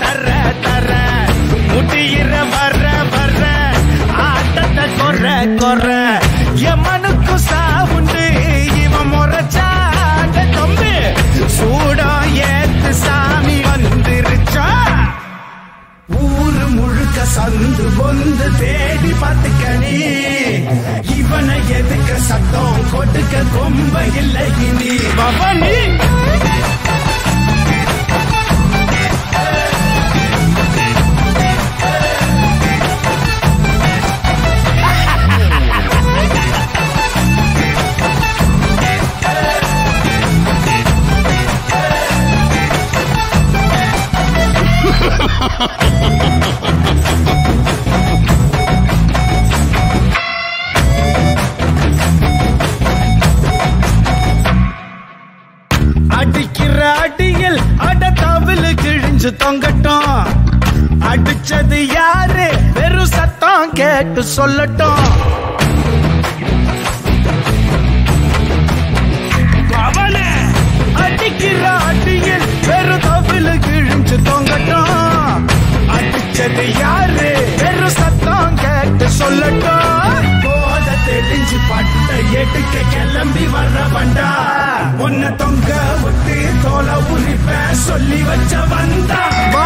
தர தர முடியிற வர்ற வர்ற ஆட்டத்தை கொற கொற எமனுக்கு சாவுண்டு இவன் முறைச்சாட தம்பி சூடம் ஏத்து சாமி வந்துருச்சா ஊரு முழுக்க சந்து பொந்து தேடி பார்த்துக்கணி இவனை எதுக்க சத்தம் கொடுக்க கொம்ப இல்லை இனி பவனி அடிக்கிற அடியில் அட தவிழு கிழிஞ்சு தொங்கட்டும் அடிச்சது யாரு வெறும் சத்தம் கேட்டு சொல்லட்டும் அவனே அடிக்கிற அடியில் வெறும் தவிழு கிழிஞ்சு தொங்கட்டும் அடிச்சது யாரு வெறும் சத்தம் கேட்டு சொல்லட்டும் போத தெரிஞ்சு பட்ட எடுக்க கிளம்பி வர்ற வண்டா உன்னை தொங்க விட்டு தோலை உரிப்ப சொல்லி வச்ச வந்தா